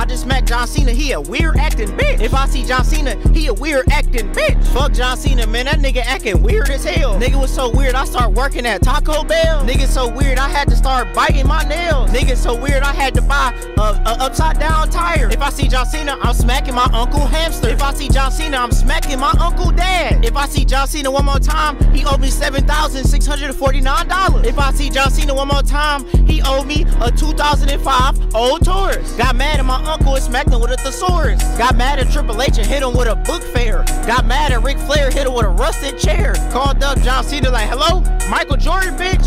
I just met John Cena, he a weird acting bitch. If I see John Cena, he a weird acting bitch. Fuck John Cena, man, that nigga acting weird as hell. Nigga was so weird, I start working at Taco Bell. Nigga so weird, I had to start biting my nails. Nigga so weird, I had to buy a upside down tire. If I see John Cena, I'm smacking my Uncle Hamster. If I see John Cena, I'm smacking my Uncle Dad. If I see John Cena one more time, he owed me $7,649. If I see John Cena one more time, he owed me a 2005 old Taurus. Got mad at my uncle and smacked him with a thesaurus. Got mad at Triple H and hit him with a book fair. Got mad at Ric Flair, hit him with a rusted chair. Called up John Cena like, hello, Michael Jordan, bitch.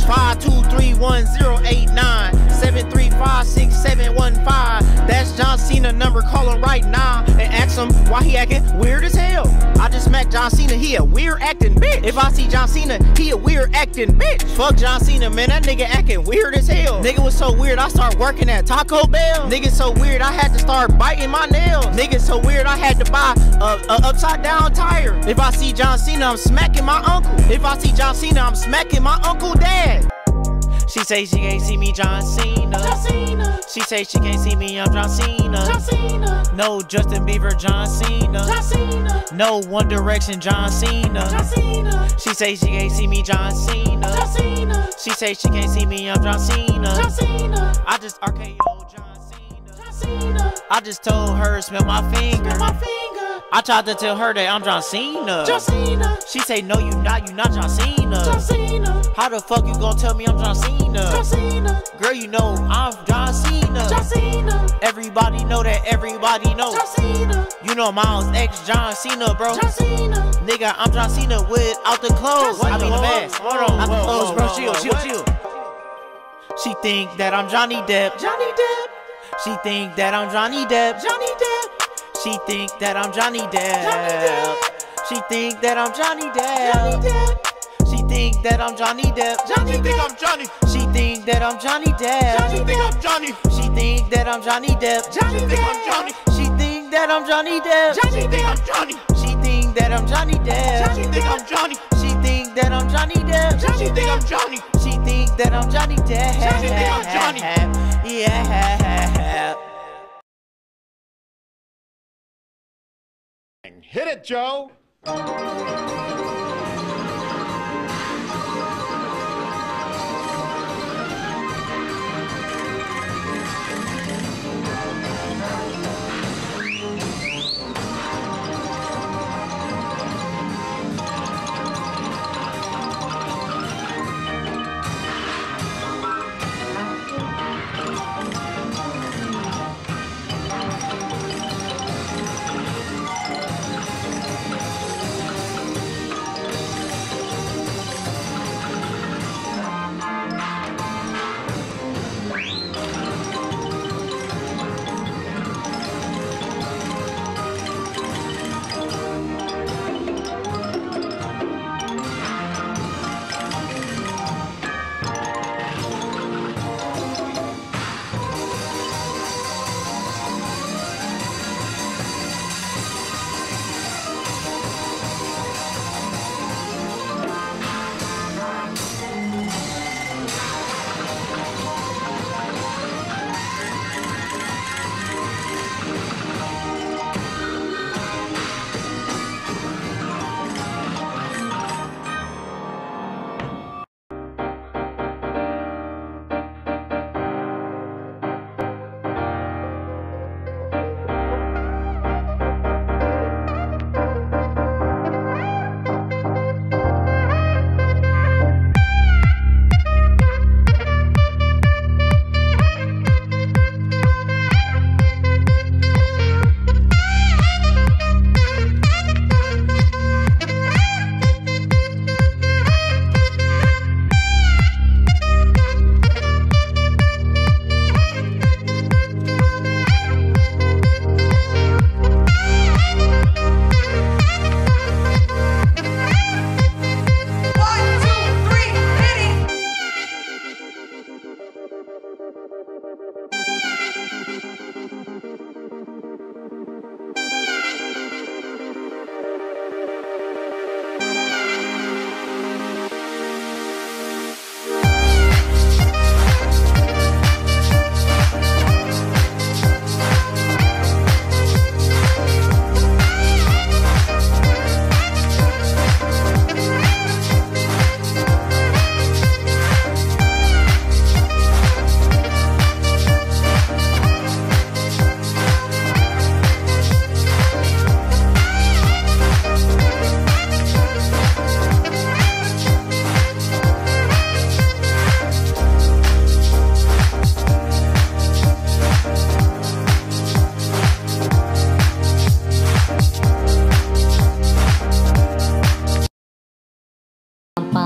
523108973356715. That's John Cena number, call him right now and ask him why he acting weird as hell. I just met John Cena, he a weird acting bitch. If I see John Cena, he a weird acting bitch. Fuck John Cena, man, that nigga acting weird as hell. Nigga was so weird, I start working at Taco Bell. Nigga so weird, I had to start biting my nails. Nigga so weird, I had to buy a upside down tire. If I see John Cena, I'm smacking my uncle. If I see John Cena, I'm smacking my Uncle Dad. She say she can't see me, John Cena. John Cena. She say she can't see me, I'm John Cena. John Cena. No Justin Bieber, John Cena. John Cena. No One Direction, John Cena. John Cena. She say she can't see me, John Cena. John Cena. She say she can't see me, I'm John Cena. John Cena. I just RKO John Cena. John Cena. I just told her, smell my finger. Smell my finger. I tried to tell her that I'm John Cena. John Cena. She say, no, you not John Cena. John Cena. How the fuck you gonna tell me I'm John Cena? John Cena. Girl, you know I'm John Cena. John Cena. Everybody know that everybody know. John Cena. You know Miles X John Cena, bro. John Cena. Nigga, I'm John Cena without the clothes. I mean the mask. Hold on. Not the clothes, bro. Whoa, Chill. She think that I'm Johnny Depp. Johnny Depp. She think that I'm Johnny Depp. Johnny Depp. She think that I'm Johnny Depp. Johnny Depp. She think that I'm Johnny Johnny Depp. Depp. She think that I'm Johnny Depp. Johnny Depp. I'm Johnny. She think that I'm Johnny Depp. Johnny Think I'm Johnny. She think that I'm Johnny Depp. Johnny Think I'm Depp. Johnny. She think that I'm Johnny Depp. Johnny Think I'm Depp. Johnny. She think that I'm Johnny Depp. Think I'm Johnny. She think that I'm Johnny Depp. Johnny Think I'm Depp. Johnny. She think that I'm Johnny Depp. She think I'm Johnny. Yeah. Hit it, Joe.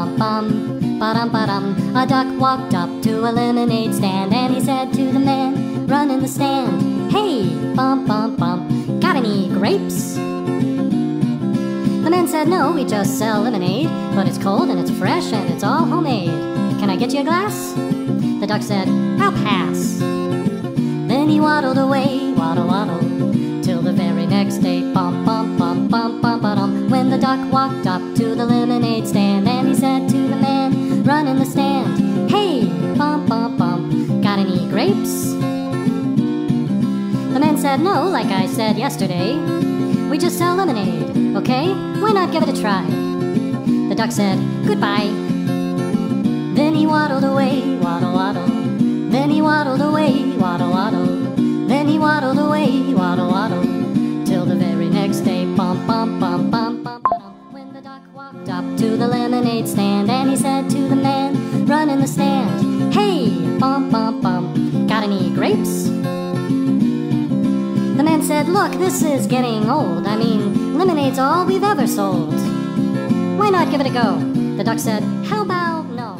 bum bum, ba-dum. A duck walked up to a lemonade stand and he said to the man running the stand, "Hey, bum bum bum, got any grapes?" The man said, "No, we just sell lemonade, but it's cold and it's fresh and it's all homemade. Can I get you a glass?" The duck said, "I'll pass." Then he waddled away, waddle waddle, till the very next day, bum bum bum bum bum ba-dum. When the duck walked up to the lemonade stand and he said to the man running the stand, "Hey, bum bum bum, got any grapes?" The man said, "No, like I said yesterday, we just sell lemonade, okay? Why not give it a try?" The duck said, "Goodbye." Then he waddled away, waddle waddle. Then he waddled away, waddle waddle. Then he waddled away, waddle waddle, till the very next day, bum bum bum bum bum ba-dum. When the duck walked up to the lemonade stand and he said to the man running the stand, "Hey, bum bum bum, got any grapes?" The man said, "Look, this is getting old. I mean, lemonade's all we've ever sold. Why not give it a go?" The duck said, "How about no?"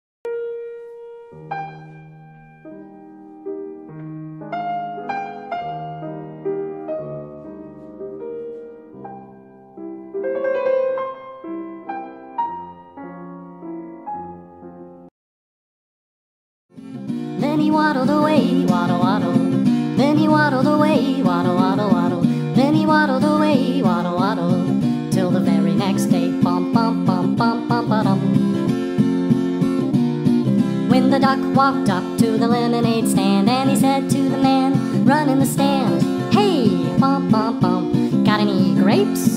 Then he waddled away, waddle waddle. Then he waddled away, waddle waddle waddle. Then he waddled away, waddle waddle, till the very next day, bum bum bum bum bum ba-dum. When the duck walked up to the lemonade stand and he said to the man running the stand, "Hey, bum bum bum, got any grapes?"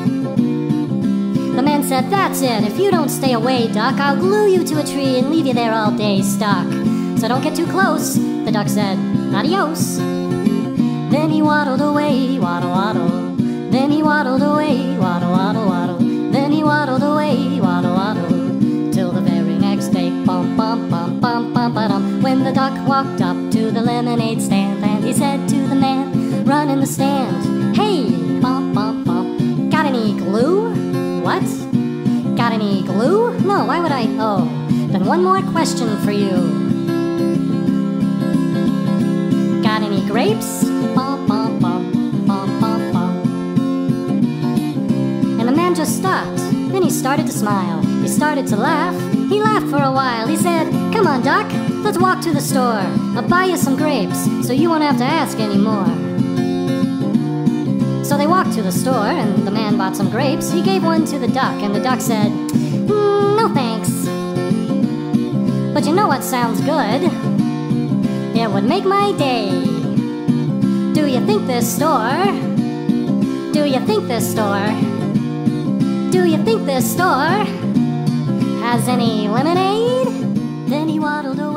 The man said, "That's it. If you don't stay away, duck, I'll glue you to a tree and leave you there all day stuck. So don't get too close." The duck said, "Adios." Then he waddled away, waddle waddle. Then he waddled away, waddle waddle waddle. Then he waddled away, waddle waddle, till the very next day, bum bum bum bum bum ba-dum. When the duck walked up to the lemonade stand and he said to the man running the stand, "Hey, bum bum bum, got any glue?" "What? Got any glue? No, why would I? Oh, then one more question for you. Got any grapes?" Bum bum bum bum bum bum. And the man just stopped. Then he started to smile. He started to laugh. He laughed for a while. He said, "Come on, duck, let's walk to the store. I'll buy you some grapes so you won't have to ask anymore." So they walked to the store and the man bought some grapes. He gave one to the duck and the duck said, "No thanks. But you know what sounds good? It would make my day. Do you think this store? Do you think this store? Do you think this store has any lemonade?" Then he waddled away.